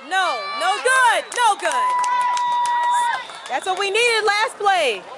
No good. No good. That's what we needed last play.